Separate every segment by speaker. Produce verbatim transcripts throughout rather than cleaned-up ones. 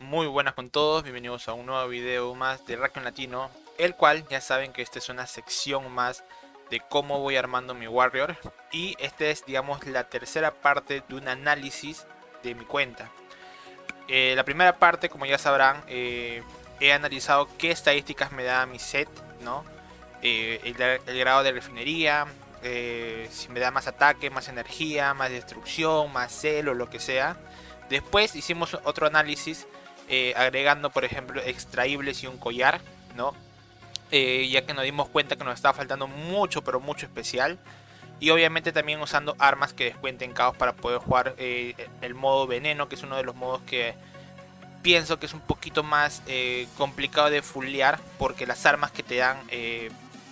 Speaker 1: Muy buenas con todos, bienvenidos a un nuevo video más de Rakion Latino, el cual ya saben que esta es una sección más de cómo voy armando mi Warrior, y esta es, digamos, la tercera parte de un análisis de mi cuenta. Eh, la primera parte, como ya sabrán, eh, he analizado qué estadísticas me da mi set, ¿no? Eh, el, el grado de refinería, eh, si me da más ataque, más energía, más destrucción, más celo, lo que sea. Después hicimos otro análisis eh, agregando, por ejemplo, extraíbles y un collar, ¿no? Eh, ya que nos dimos cuenta que nos estaba faltando mucho, pero mucho especial. Y obviamente también usando armas que descuenten caos para poder jugar eh, el modo veneno, que es uno de los modos que pienso que es un poquito más eh, complicado de fullear, porque las armas que te dan eh,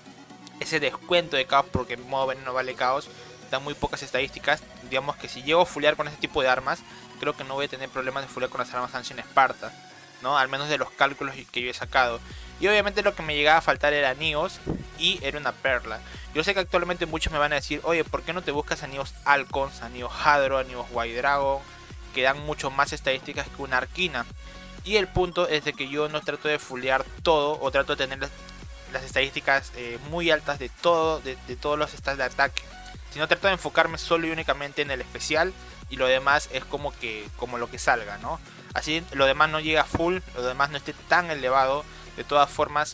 Speaker 1: ese descuento de caos, porque el modo veneno vale caos, dan muy pocas estadísticas. Digamos que si llego a fullear con ese tipo de armas, creo que no voy a tener problemas de fullear con las armas Ancient Sparta, ¿no? Al menos de los cálculos que yo he sacado. Y obviamente lo que me llegaba a faltar era anillos y era una perla. Yo sé que actualmente muchos me van a decir, oye, ¿por qué no te buscas anillos Alcons, anillos Hadro, anillos White Dragon, que dan mucho más estadísticas que una Arquina? Y el punto es de que yo no trato de fullear todo, o trato de tener las, las estadísticas eh, muy altas de todo, de, de todos los stats de ataque, sino trato de enfocarme solo y únicamente en el especial, y lo demás es como que como lo que salga, ¿no? Así lo demás no llega full, lo demás no esté tan elevado. De todas formas,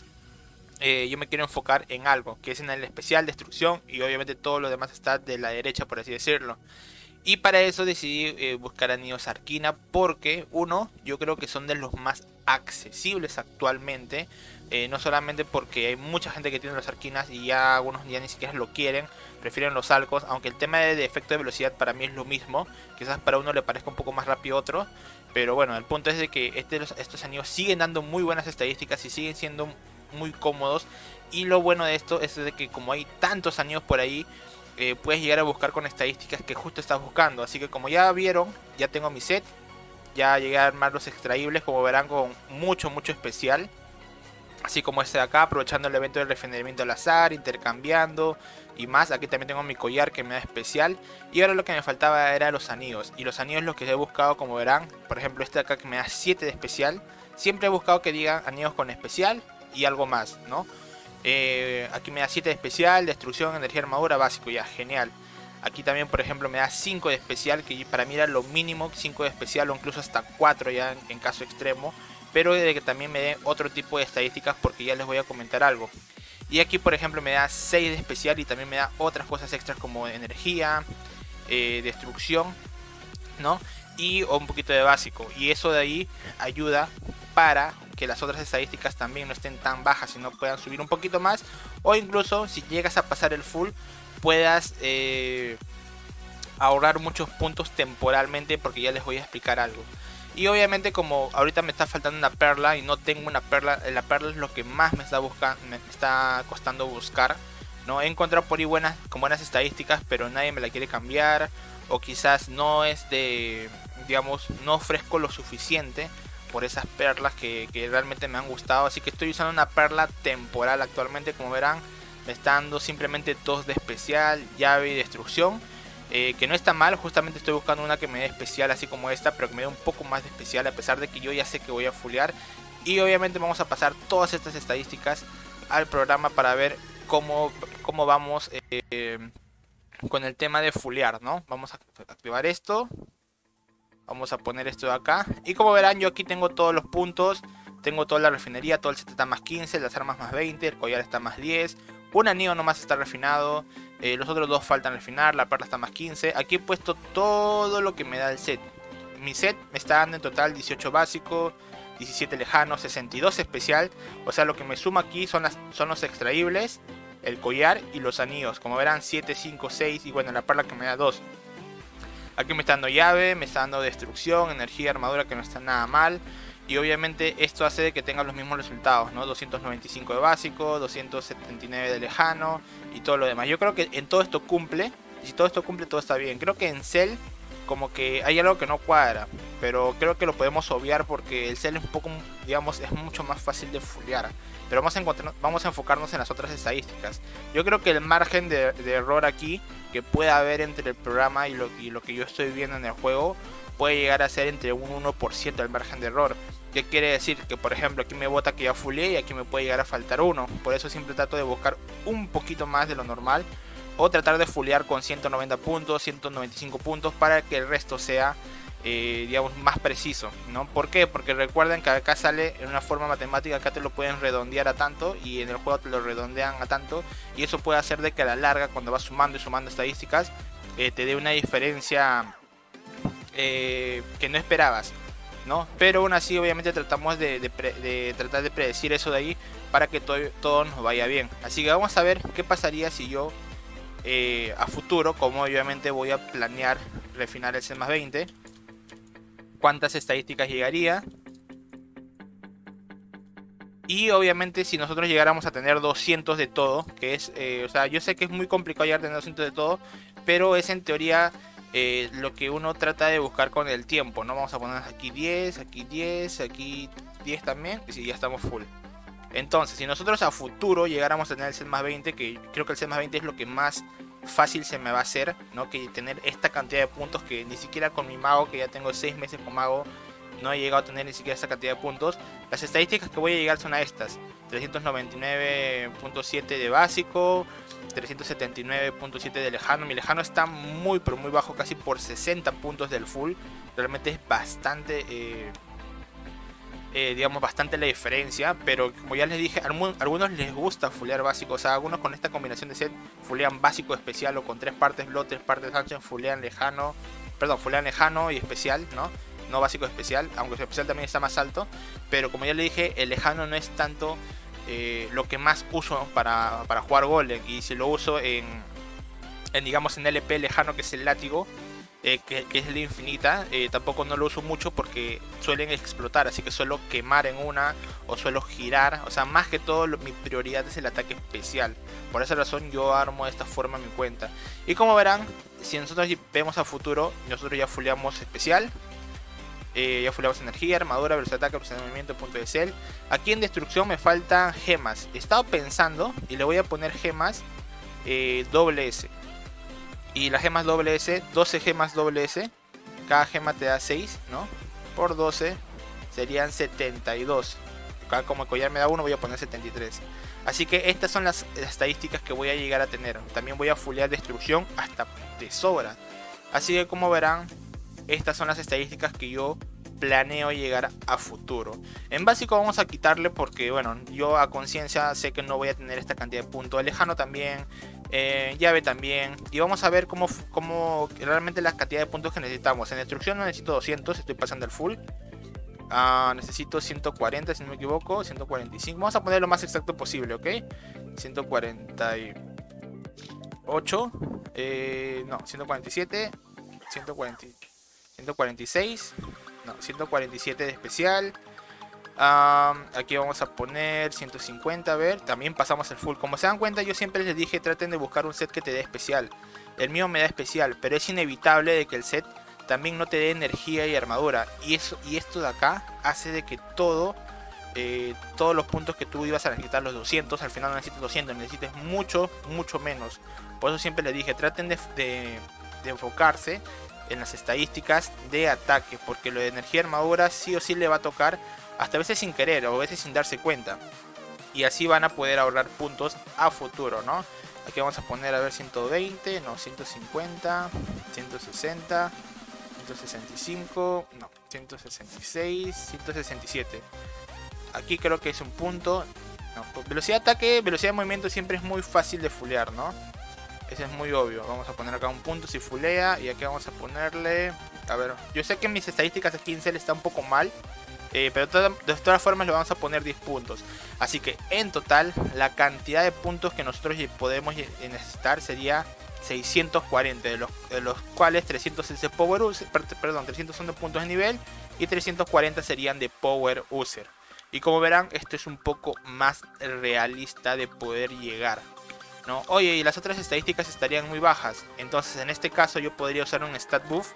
Speaker 1: eh, yo me quiero enfocar en algo, que es en el especial, destrucción, y obviamente todo lo demás está de la derecha, por así decirlo. Y para eso decidí eh, buscar anillos Arquina, porque uno, yo creo que son de los más accesibles actualmente. Eh, no solamente porque hay mucha gente que tiene los Arquinas y ya algunos ya ni siquiera lo quieren, prefieren los Alcos, aunque el tema de efecto de velocidad para mí es lo mismo. Quizás para uno le parezca un poco más rápido otro, pero bueno, el punto es de que este, estos anillos siguen dando muy buenas estadísticas y siguen siendo muy cómodos. Y lo bueno de esto es de que como hay tantos anillos por ahí, eh, puedes llegar a buscar con estadísticas que justo estás buscando. Así que como ya vieron, ya tengo mi set, ya llegué a armar los extraíbles, como verán, con mucho mucho especial, así como este de acá, aprovechando el evento del refinamiento al azar, intercambiando y más. Aquí también tengo mi collar que me da especial. Y ahora lo que me faltaba era los anillos. Y los anillos los que he buscado, como verán, por ejemplo este de acá que me da siete de especial. Siempre he buscado que digan anillos con especial y algo más, ¿no? Eh, aquí me da siete de especial, destrucción, energía, armadura, básico, ya, genial. Aquí también, por ejemplo, me da cinco de especial, que para mí era lo mínimo, cinco de especial o incluso hasta cuatro ya en, en caso extremo. Pero de que también me den otro tipo de estadísticas, porque ya les voy a comentar algo. Y aquí, por ejemplo, me da seis de especial y también me da otras cosas extras como energía, eh, destrucción, ¿no? Y un poquito de básico. Y eso de ahí ayuda para que las otras estadísticas también no estén tan bajas, sino puedan subir un poquito más. O incluso si llegas a pasar el full, puedas eh, ahorrar muchos puntos temporalmente, porque ya les voy a explicar algo. Y obviamente, como ahorita me está faltando una perla y no tengo una perla, la perla es lo que más me está buscando, me está costando buscar, ¿no? He encontrado por ahí buenas, con buenas estadísticas, pero nadie me la quiere cambiar, o quizás no es de, digamos, no ofrezco lo suficiente por esas perlas que, que realmente me han gustado. Así que estoy usando una perla temporal actualmente, como verán, me está dando simplemente dos de especial, llave y destrucción. Eh, que no está mal, justamente estoy buscando una que me dé especial así como esta, pero que me dé un poco más de especial, a pesar de que yo ya sé que voy a fullear. Y obviamente vamos a pasar todas estas estadísticas al programa para ver cómo, cómo vamos eh, con el tema de fullear, ¿no? Vamos a activar esto, vamos a poner esto de acá, y como verán, yo aquí tengo todos los puntos. Tengo toda la refinería, todo el set está más quince, las armas más veinte, el collar está más diez, un anillo nomás está refinado, eh, los otros dos faltan refinar, la perla está más quince. Aquí he puesto todo lo que me da el set. Mi set me está dando en total dieciocho básico, diecisiete lejano, sesenta y dos especial. O sea, lo que me suma aquí son, las, son los extraíbles, el collar y los anillos. Como verán, siete, cinco, seis y bueno, la perla que me da dos. Aquí me está dando llave, me está dando destrucción, energía, armadura, que no está nada mal. Y obviamente esto hace de que tenga los mismos resultados, ¿no? doscientos noventa y cinco de básico, doscientos setenta y nueve de lejano y todo lo demás. Yo creo que en todo esto cumple. Y si todo esto cumple, todo está bien. Creo que en Cell como que hay algo que no cuadra, pero creo que lo podemos obviar porque el Cell es un poco, digamos, es mucho más fácil de fullear. Pero vamos a, encontrar, vamos a enfocarnos en las otras estadísticas. Yo creo que el margen de, de error aquí que pueda haber entre el programa y lo, y lo que yo estoy viendo en el juego puede llegar a ser entre un uno por ciento el margen de error. ¿Qué quiere decir? Que por ejemplo aquí me bota que ya fullé y aquí me puede llegar a faltar uno. Por eso siempre trato de buscar un poquito más de lo normal. O tratar de fullear con ciento noventa puntos, ciento noventa y cinco puntos, para que el resto sea, eh, digamos, más preciso, ¿no? ¿Por qué? Porque recuerden que acá sale en una forma matemática, acá te lo pueden redondear a tanto y en el juego te lo redondean a tanto. Y eso puede hacer de que a la larga, cuando vas sumando y sumando estadísticas, eh, te dé una diferencia eh, que no esperabas, ¿no? Pero aún así obviamente tratamos de, de, pre, de tratar de predecir eso de ahí para que todo, todo nos vaya bien. Así que vamos a ver qué pasaría si yo eh, a futuro, como obviamente voy a planear refinar el C más veinte, cuántas estadísticas llegaría. Y obviamente si nosotros llegáramos a tener doscientos de todo, que es, eh, o sea, yo sé que es muy complicado llegar a tener doscientos de todo, pero es en teoría eh, lo que uno trata de buscar con el tiempo, ¿no? Vamos a poner aquí diez, aquí diez, aquí diez también, y si ya estamos full. Entonces, si nosotros a futuro llegáramos a tener el C más veinte, que creo que el C más veinte es lo que más fácil se me va a hacer, ¿no? Que tener esta cantidad de puntos que ni siquiera con mi mago, que ya tengo seis meses con mago, no he llegado a tener ni siquiera esta cantidad de puntos. Las estadísticas que voy a llegar son a estas: trescientos noventa y nueve punto siete de básico, trescientos setenta y nueve punto siete de lejano. Mi lejano está muy pero muy bajo, casi por sesenta puntos del full. Realmente es bastante, eh, eh, digamos, bastante la diferencia. Pero como ya les dije, a algunos les gusta fullear básico. O sea, algunos con esta combinación de set fullean básico, especial, o con tres partes blood, tres partes action, fullean lejano. Perdón, fullean lejano y especial, ¿no? No básico, especial, aunque el especial también está más alto. Pero como ya le dije, el lejano no es tanto eh, lo que más uso para, para jugar golem. Y si lo uso en, en digamos en L P lejano, que es el látigo, eh, que, que es la infinita, eh, tampoco no lo uso mucho porque suelen explotar. Así que suelo quemar en una o suelo girar. O sea, más que todo lo, mi prioridad es el ataque especial. Por esa razón yo armo de esta forma mi cuenta. Y como verán, si nosotros vemos a futuro, nosotros ya fulleamos especial. Eh, ya fullamos energía, armadura, velocidad de ataque, velocidad de movimiento, punto de cel. Aquí en destrucción me faltan gemas. He estado pensando y le voy a poner gemas eh, doble S. Y las gemas doble S, doce gemas doble S. Cada gema te da seis, ¿no? Por doce serían setenta y dos. Acá como el collar me da uno, voy a poner setenta y tres. Así que estas son las estadísticas que voy a llegar a tener. También voy a fullear destrucción hasta de sobra. Así que como verán, estas son las estadísticas que yo planeo llegar a futuro. En básico vamos a quitarle porque, bueno, yo a conciencia sé que no voy a tener esta cantidad de puntos. Lejano también, eh, llave también. Y vamos a ver cómo, cómo realmente la cantidad de puntos que necesitamos. En destrucción no necesito doscientos, estoy pasando el full. Uh, necesito ciento cuarenta, si no me equivoco, ciento cuarenta y cinco. Vamos a poner lo más exacto posible, ¿ok? ciento cuarenta y ocho, eh, no, ciento cuarenta y siete, ciento cuarenta, ciento cuarenta y seis, no, ciento cuarenta y siete de especial. Um, aquí vamos a poner ciento cincuenta, a ver, también pasamos el full. Como se dan cuenta, yo siempre les dije, traten de buscar un set que te dé especial. El mío me da especial, pero es inevitable de que el set también no te dé energía y armadura. Y, eso, y esto de acá hace de que todo, eh, todos los puntos que tú ibas a necesitar, los doscientos, al final no necesites doscientos, necesites mucho, mucho menos. Por eso siempre les dije, traten de, de, de enfocarse en las estadísticas de ataque, porque lo de energía y armadura sí o sí le va a tocar, hasta a veces sin querer o a veces sin darse cuenta. Y así van a poder ahorrar puntos a futuro, ¿no? Aquí vamos a poner, a ver, ciento veinte, no, ciento cincuenta, ciento sesenta, ciento sesenta y cinco, no, ciento sesenta y seis, ciento sesenta y siete. Aquí creo que es un punto. No, velocidad de ataque, velocidad de movimiento siempre es muy fácil de fullear, ¿no? Ese es muy obvio. Vamos a poner acá un punto si fulea. Y aquí vamos a ponerle... A ver, yo sé que mis estadísticas aquí en Cell está un poco mal. Eh, pero de, de todas formas le vamos a poner diez puntos. Así que en total la cantidad de puntos que nosotros podemos necesitar sería seiscientos cuarenta. De los, de los cuales trescientos es de Power User. Perdón, trescientos son de puntos de nivel. Y trescientos cuarenta serían de Power User. Y como verán, esto es un poco más realista de poder llegar, ¿no? Oye, y las otras estadísticas estarían muy bajas. Entonces en este caso yo podría usar un stat buff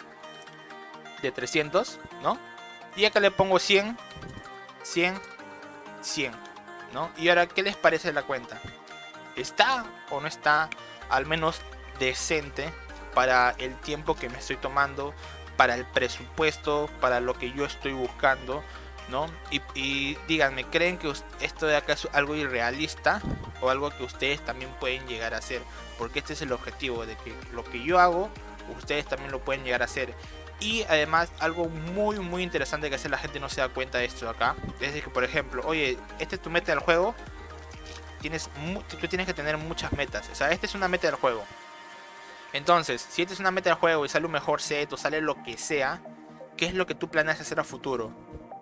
Speaker 1: de trescientos, ¿no? Y acá le pongo cien, cien, cien, ¿no? Y ahora, ¿qué les parece la cuenta? ¿Está o no está al menos decente para el tiempo que me estoy tomando, para el presupuesto, para lo que yo estoy buscando? ¿no? Y, y díganme, ¿creen que esto de acá es algo irrealista o algo que ustedes también pueden llegar a hacer? Porque este es el objetivo, de que lo que yo hago, ustedes también lo pueden llegar a hacer. Y además, algo muy muy interesante que hace la gente no se da cuenta de esto de acá, es de que, por ejemplo, oye, este es tu meta del juego, tienes tú tienes que tener muchas metas. O sea, esta es una meta del juego. Entonces, si esta es una meta del juego y sale un mejor set o sale lo que sea, ¿qué es lo que tú planeas hacer a futuro?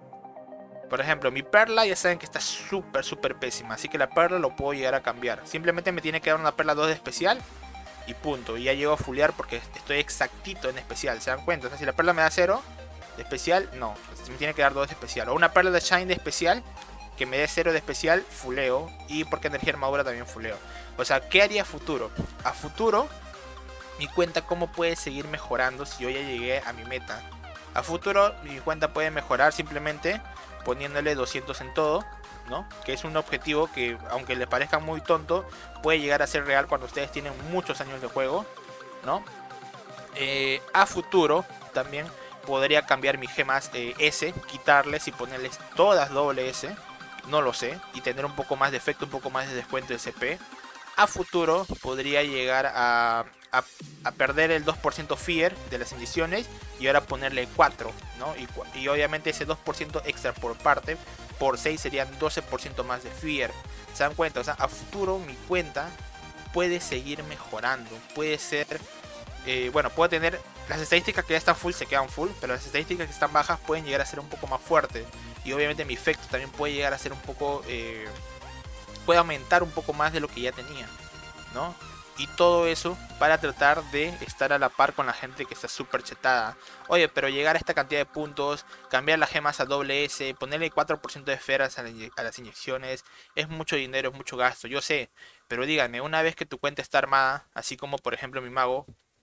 Speaker 1: Por ejemplo, mi perla ya saben que está súper súper pésima, así que la perla lo puedo llegar a cambiar. Simplemente me tiene que dar una perla dos de especial y punto. Y ya llego a fulear porque estoy exactito en especial, ¿se dan cuenta? O sea, si la perla me da cero de especial, no, me tiene que dar dos de especial. O una perla de shine de especial que me dé cero de especial, fuleo. Y porque energía armadura también fuleo. O sea, ¿qué haría a futuro? A futuro, mi cuenta cómo puede seguir mejorando si yo ya llegué a mi meta. A futuro, mi cuenta puede mejorar simplemente poniéndole doscientos en todo, ¿no? Que es un objetivo que, aunque les parezca muy tonto, puede llegar a ser real cuando ustedes tienen muchos años de juego, ¿no? Eh, a futuro también podría cambiar mis gemas eh, S, quitarles y ponerles todas doble S, no lo sé, y tener un poco más de efecto, un poco más de descuento de C P. A futuro podría llegar a, a, a perder el dos por ciento Fear de las ediciones y ahora ponerle cuatro, ¿no? Y, y obviamente ese dos por ciento extra por parte, por seis serían doce por ciento más de Fear. ¿Se dan cuenta? O sea, a futuro mi cuenta puede seguir mejorando, puede ser, eh, bueno, puedo tener, las estadísticas que ya están full se quedan full, pero las estadísticas que están bajas pueden llegar a ser un poco más fuertes. Y obviamente mi efecto también puede llegar a ser un poco... Eh, puede aumentar un poco más de lo que ya tenía, ¿no? Y todo eso para tratar de estar a la par con la gente que está súper chetada. Oye, pero llegar a esta cantidad de puntos, cambiar las gemas a doble S, ponerle cuatro por ciento de esferas a, la, a las inyecciones, es mucho dinero, es mucho gasto, yo sé. Pero díganme, una vez que tu cuenta está armada, así como por ejemplo mi mago,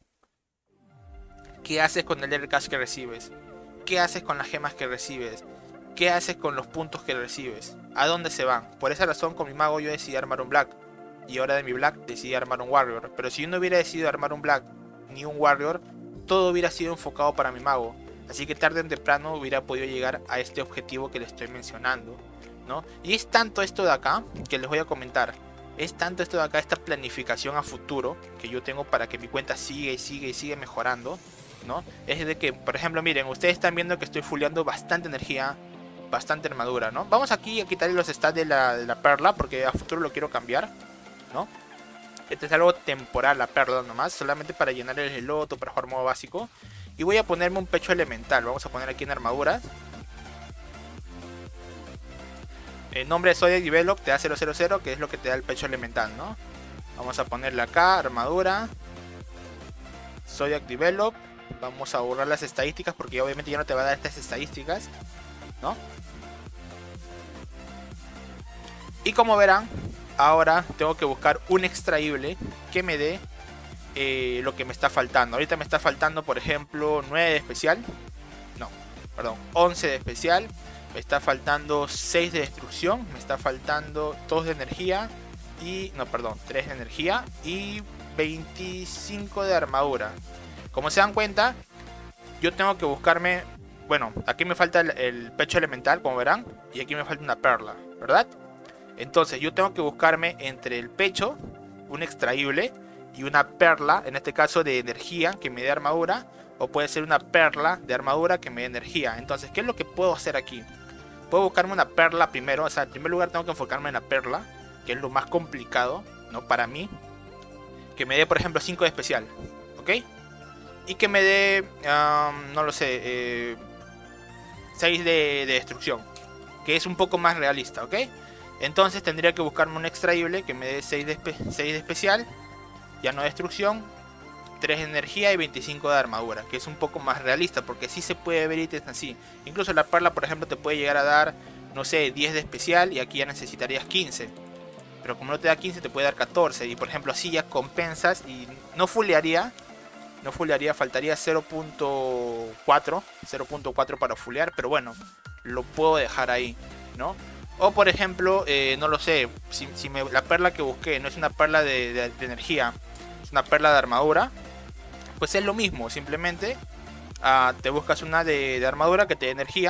Speaker 1: ¿qué haces con el R Cash que recibes? ¿Qué haces con las gemas que recibes? ¿Qué haces con los puntos que recibes? ¿A dónde se van? Por esa razón con mi mago yo decidí armar un Black. Y ahora de mi Black decidí armar un Warrior. Pero si yo no hubiera decidido armar un Black ni un Warrior, todo hubiera sido enfocado para mi mago. Así que tarde o temprano hubiera podido llegar a este objetivo que les estoy mencionando, ¿no? Y es tanto esto de acá que les voy a comentar. Es tanto esto de acá, esta planificación a futuro que yo tengo para que mi cuenta siga y siga y siga mejorando, ¿no? Es de que, por ejemplo, miren, ustedes están viendo que estoy fuleando bastante energía, bastante armadura, ¿no? Vamos aquí a quitarle los stats de la, de la perla porque a futuro lo quiero cambiar, ¿no? Este es algo temporal, la perla nomás, solamente para llenar el geloto, para jugar modo básico. Y voy a ponerme un pecho elemental, vamos a poner aquí en armaduras. El nombre de Zodiac Develop te da cero cero cero, que es lo que te da el pecho elemental, ¿no? Vamos a ponerle acá, armadura, Zodiac Develop. Vamos a borrar las estadísticas porque obviamente ya no te va a dar estas estadísticas, ¿no? Y como verán, ahora tengo que buscar un extraíble que me dé eh, lo que me está faltando. Ahorita me está faltando, por ejemplo, nueve de especial. No, perdón, once de especial. Me está faltando seis de destrucción. Me está faltando dos de energía. Y, no, perdón, tres de energía. Y veinticinco de armadura. Como se dan cuenta, yo tengo que buscarme... Bueno, aquí me falta el, el pecho elemental, como verán. Y aquí me falta una perla, ¿verdad? Entonces yo tengo que buscarme entre el pecho, un extraíble, y una perla, en este caso de energía, que me dé armadura. O puede ser una perla de armadura que me dé energía. Entonces, ¿qué es lo que puedo hacer aquí? Puedo buscarme una perla primero. O sea, en primer lugar tengo que enfocarme en la perla, que es lo más complicado, ¿no? Para mí. Que me dé, por ejemplo, cinco de especial, ¿ok? Y que me dé, um, no lo sé, eh, seis de, de destrucción, que es un poco más realista, ¿ok? Entonces tendría que buscarme un extraíble que me dé seis de, seis de especial, ya no destrucción, tres de energía y veinticinco de armadura, que es un poco más realista, porque sí se puede ver ítems así. Incluso la perla, por ejemplo, te puede llegar a dar, no sé, diez de especial y aquí ya necesitarías quince. Pero como no te da quince, te puede dar catorce. Y por ejemplo, así ya compensas y no fulearía. No fulearía, faltaría cero punto cuatro para fulear, pero bueno, lo puedo dejar ahí, ¿no? O por ejemplo, eh, no lo sé, si, si me, la perla que busqué no es una perla de, de, de energía, es una perla de armadura, pues es lo mismo, simplemente uh, te buscas una de, de armadura que te dé energía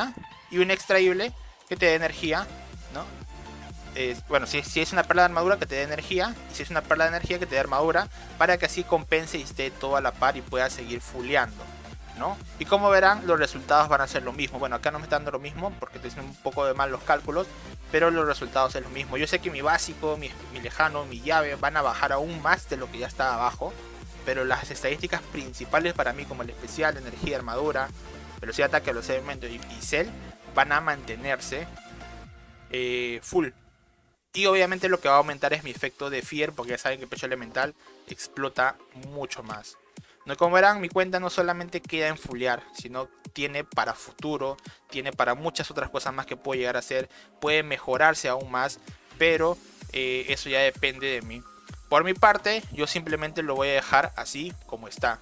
Speaker 1: y un extraíble que te dé energía, ¿no? Eh, bueno, si, si es una perla de armadura que te dé energía, y si es una perla de energía que te dé armadura, para que así compense y esté todo a la par y pueda seguir fulleando, ¿no? Y como verán, los resultados van a ser lo mismo. Bueno, acá no me está dando lo mismo porque te hacen un poco de mal los cálculos, pero los resultados es lo mismo. Yo sé que mi básico, mi, mi lejano, mi llave van a bajar aún más de lo que ya está abajo, pero las estadísticas principales para mí, como el especial, energía, armadura, velocidad de ataque, velocidad de movimiento y pincel, van a mantenerse eh, full. Y obviamente lo que va a aumentar es mi efecto de Fear, porque ya saben que el pecho elemental explota mucho más. No, como verán, mi cuenta no solamente queda en fullear, sino tiene para futuro, tiene para muchas otras cosas más que puedo llegar a hacer. Puede mejorarse aún más, pero eh, eso ya depende de mí. Por mi parte, yo simplemente lo voy a dejar así como está.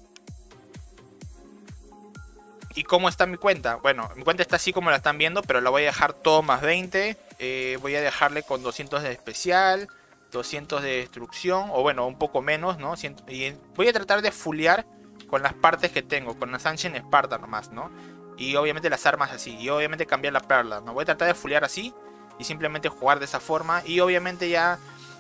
Speaker 1: ¿Y cómo está mi cuenta? Bueno, mi cuenta está así como la están viendo, pero la voy a dejar todo más veinte. Eh, voy a dejarle con doscientos de especial, doscientos de destrucción, o bueno, un poco menos, ¿no? Y voy a tratar de fullear con las partes que tengo, con las Ancient Sparta nomás, ¿no? Y obviamente las armas así, y obviamente cambiar la perla, ¿no? Voy a tratar de fullear así y simplemente jugar de esa forma. Y obviamente ya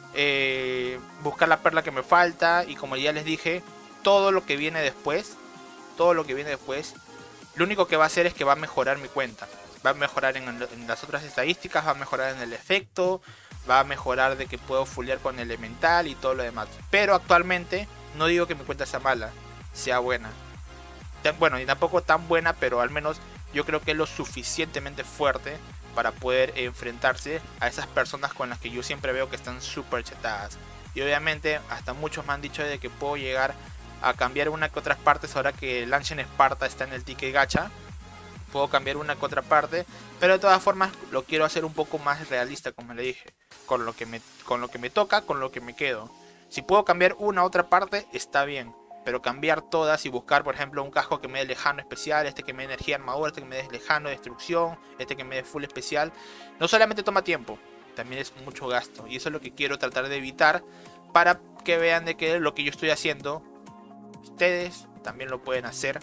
Speaker 1: eh, buscar la perla que me falta. Y como ya les dije, todo lo que viene después, todo lo que viene después, lo único que va a hacer es que va a mejorar mi cuenta. Va a mejorar en, en las otras estadísticas, va a mejorar en el efecto, va a mejorar de que puedo fullear con elemental y todo lo demás. Pero actualmente no digo que mi cuenta sea mala, sea buena. Bueno, y tampoco tan buena, pero al menos yo creo que es lo suficientemente fuerte para poder enfrentarse a esas personas con las que yo siempre veo que están súper chetadas. Y obviamente hasta muchos me han dicho de que puedo llegar a cambiar una que otras partes ahora que el Ancient Sparta está en el ticket gacha. Puedo cambiar una que otra parte, pero de todas formas lo quiero hacer un poco más realista, como le dije, con lo que me, con lo que me toca, con lo que me quedo. Si puedo cambiar una u otra parte, está bien, pero cambiar todas y buscar, por ejemplo, un casco que me dé lejano especial, este que me dé energía armadura, este que me dé lejano destrucción, este que me dé full especial, no solamente toma tiempo, también es mucho gasto, y eso es lo que quiero tratar de evitar, para que vean de que lo que yo estoy haciendo, ustedes también lo pueden hacer.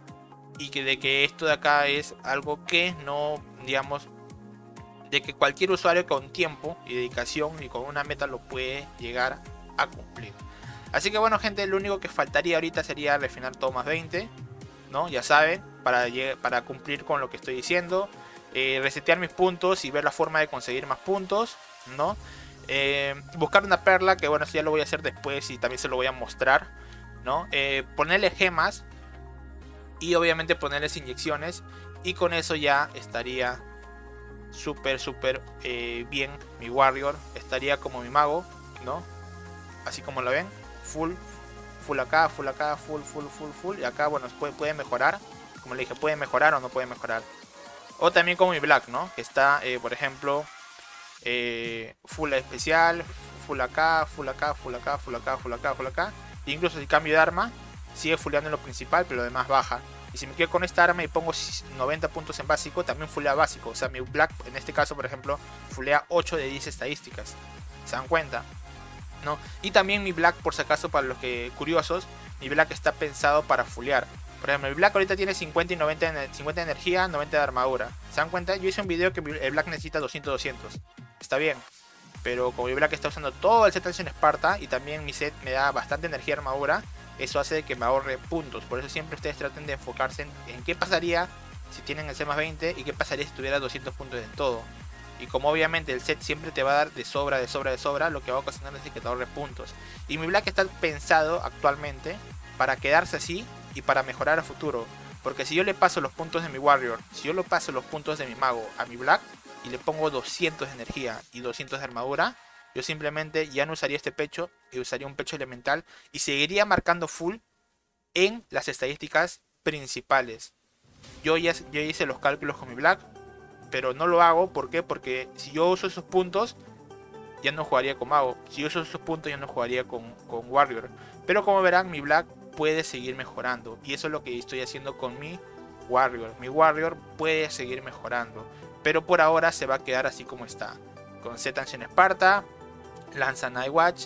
Speaker 1: Y que de que esto de acá es algo que no, digamos, de que cualquier usuario con tiempo y dedicación y con una meta lo puede llegar a cumplir. Así que bueno, gente, lo único que faltaría ahorita sería refinar todo más veinte, ¿no? Ya saben, para, para cumplir con lo que estoy diciendo. Eh, resetear mis puntos y ver la forma de conseguir más puntos, ¿no? Eh, buscar una perla, que bueno, eso ya lo voy a hacer después y también se lo voy a mostrar, ¿no? Eh, ponerle gemas. Y obviamente ponerles inyecciones. Y con eso ya estaría súper, súper eh, bien mi warrior. Estaría como mi mago, ¿no? Así como lo ven. Full, full acá, full acá, full, full, full, full. Y acá, bueno, puede, puede mejorar. Como le dije, puede mejorar o no puede mejorar. O también como mi black, ¿no? Que está, eh, por ejemplo, eh, full especial, full acá, full acá, full acá, full acá, full acá, full acá. E incluso si cambio de arma, sigue fulleando en lo principal, pero lo demás baja. Y si me quedo con esta arma y pongo noventa puntos en básico, también fullea básico. O sea, mi black, en este caso, por ejemplo, fullea ocho de diez estadísticas. ¿Se dan cuenta? ¿No? Y también mi black, por si acaso, para los que curiosos, mi black está pensado para fullear. Por ejemplo, mi black ahorita tiene cincuenta y noventa, cincuenta de energía, noventa de armadura. ¿Se dan cuenta? Yo hice un video que el black necesita doscientos, doscientos. Está bien. Pero como mi black está usando todo el set Ancient Sparta y también mi set me da bastante energía y armadura, eso hace que me ahorre puntos. Por eso siempre ustedes traten de enfocarse en, en qué pasaría si tienen el C más veinte y qué pasaría si tuviera doscientos puntos en todo. Y como obviamente el set siempre te va a dar de sobra, de sobra, de sobra, lo que va a ocasionar es que te ahorre puntos. Y mi black está pensado actualmente para quedarse así y para mejorar a futuro. Porque si yo le paso los puntos de mi warrior, si yo le paso los puntos de mi mago a mi black y le pongo doscientos de energía y doscientos de armadura, yo simplemente ya no usaría este pecho y usaría un pecho elemental y seguiría marcando full en las estadísticas principales. Yo ya, yo hice los cálculos con mi black, pero no lo hago. ¿Por qué? Porque si yo uso esos puntos, ya no jugaría con mago. Si yo uso esos puntos, ya no jugaría con, con warrior. Pero como verán, mi black puede seguir mejorando. Y eso es lo que estoy haciendo con mi warrior. Mi warrior puede seguir mejorando. Pero por ahora se va a quedar así como está. Con Z Ancient Sparta, Lanza Nightwatch,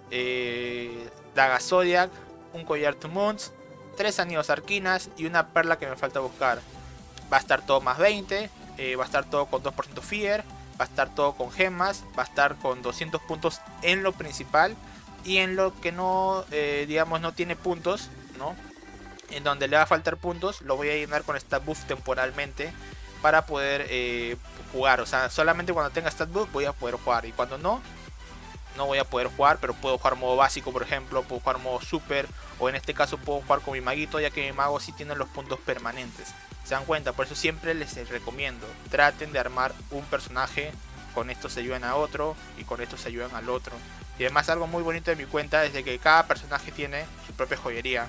Speaker 1: eh, Daga Zodiac, un collar to Moons, tres anillos arquinas y una perla que me falta buscar. Va a estar todo más veinte, eh, va a estar todo con dos por ciento Fear, va a estar todo con gemas, va a estar con doscientos puntos en lo principal, y en lo que no, eh, digamos, no tiene puntos, ¿no? En donde le va a faltar puntos, lo voy a llenar con stat buff temporalmente para poder eh, jugar. O sea, solamente cuando tenga stat buff voy a poder jugar, y cuando no, no voy a poder jugar, pero puedo jugar modo básico, por ejemplo, puedo jugar modo super, o en este caso puedo jugar con mi maguito, ya que mi mago sí tiene los puntos permanentes. ¿Se dan cuenta? Por eso siempre les recomiendo, traten de armar un personaje, con esto se ayudan a otro y con esto se ayudan al otro. Y además algo muy bonito de mi cuenta es de que cada personaje tiene su propia joyería.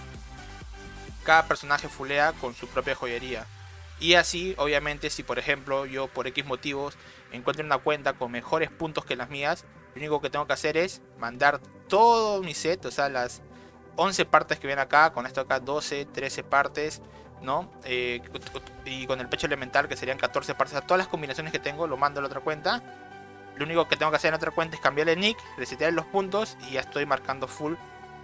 Speaker 1: Cada personaje fulea con su propia joyería. Y así, obviamente, si por ejemplo yo por X motivos encuentro una cuenta con mejores puntos que las mías, lo único que tengo que hacer es mandar todo mi set, o sea, las once partes que ven acá, con esto acá doce, trece partes, ¿no? Eh, y con el pecho elemental, que serían catorce partes, a todas las combinaciones que tengo, lo mando a la otra cuenta. Lo único que tengo que hacer en otra cuenta es cambiarle el nick, resetear los puntos y ya estoy marcando full.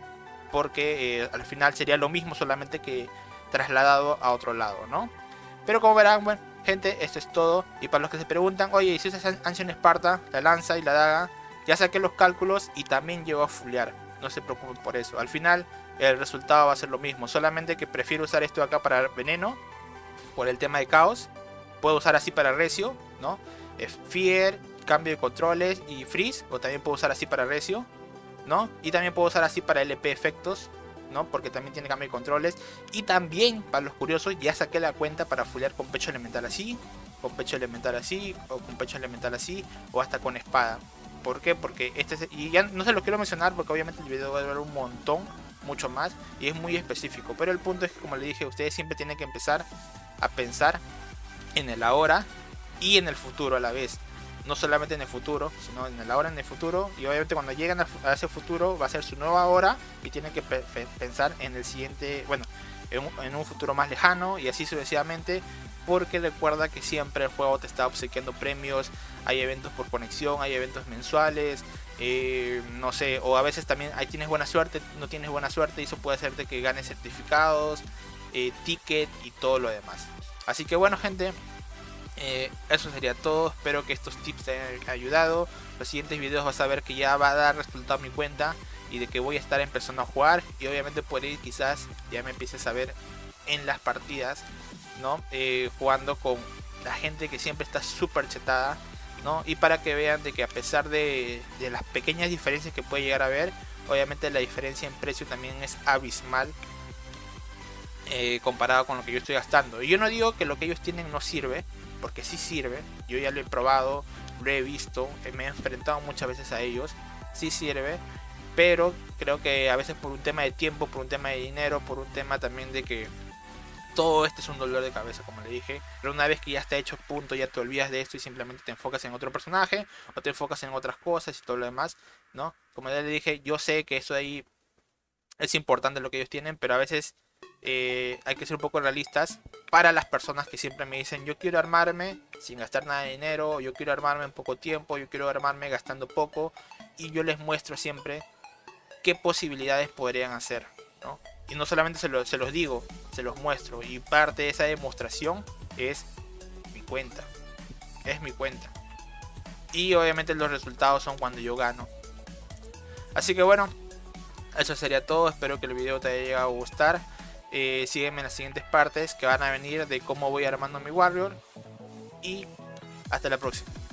Speaker 1: Porque eh, al final sería lo mismo, solamente que trasladado a otro lado, ¿no? Pero como verán, bueno, gente, esto es todo. Y para los que se preguntan, oye, si usas Ancient Sparta, la lanza y la daga, ya saqué los cálculos y también llego a fullear. No se preocupen por eso. Al final el resultado va a ser lo mismo. Solamente que prefiero usar esto acá para veneno, por el tema de caos. Puedo usar así para recio, ¿no? Fear, cambio de controles y freeze. O también puedo usar así para recio, ¿no? Y también puedo usar así para L P efectos, ¿no? Porque también tiene cambio de controles. Y también, para los curiosos, ya saqué la cuenta para fullear con pecho elemental así, con pecho elemental así, o con pecho elemental así, o hasta con espada. ¿Por qué? Porque este es, y ya no se los quiero mencionar porque obviamente el video va a durar un montón, mucho más, y es muy específico. Pero el punto es que, como les dije, ustedes siempre tienen que empezar a pensar en el ahora y en el futuro a la vez. No solamente en el futuro, sino en el ahora, en el futuro. Y obviamente cuando lleguen a ese futuro va a ser su nueva hora. Y tienen que pe pensar en el siguiente, bueno, en un, en un futuro más lejano. Y así sucesivamente. Porque recuerda que siempre el juego te está obsequiando premios. Hay eventos por conexión, hay eventos mensuales. Eh, no sé, o a veces también ahí tienes buena suerte, no tienes buena suerte. Y eso puede hacerte que ganes certificados, eh, ticket y todo lo demás. Así que bueno, gente. Eh, eso sería todo, espero que estos tips te hayan ayudado. Los siguientes videos vas a ver que ya va a dar resultado a mi cuenta y de que voy a estar empezando a jugar, y obviamente por ahí quizás ya me empieces a ver en las partidas, ¿no? Eh, jugando con la gente que siempre está súper chetada, ¿no? Y para que vean de que a pesar de, de las pequeñas diferencias que puede llegar a haber, obviamente la diferencia en precio también es abismal. Eh, comparado con lo que yo estoy gastando. Y yo no digo que lo que ellos tienen no sirve, porque sí sirve. Yo ya lo he probado, lo he visto, me he enfrentado muchas veces a ellos. Sí sirve, pero creo que a veces por un tema de tiempo, por un tema de dinero, por un tema también de que todo esto es un dolor de cabeza, como le dije. Pero una vez que ya está hecho punto, ya te olvidas de esto y simplemente te enfocas en otro personaje o te enfocas en otras cosas y todo lo demás, ¿no? Como ya le dije, yo sé que eso de ahí es importante lo que ellos tienen, pero a veces Eh, hay que ser un poco realistas para las personas que siempre me dicen: yo quiero armarme sin gastar nada de dinero, yo quiero armarme en poco tiempo, yo quiero armarme gastando poco. Y yo les muestro siempre qué posibilidades podrían hacer, ¿no? Y no solamente se, lo, se los digo, se los muestro. Y parte de esa demostración es mi cuenta. Es mi cuenta. Y obviamente los resultados son cuando yo gano. Así que bueno, eso sería todo. Espero que el video te haya llegado a gustar. Eh, sígueme en las siguientes partes que van a venir de cómo voy armando mi warrior. Y hasta la próxima.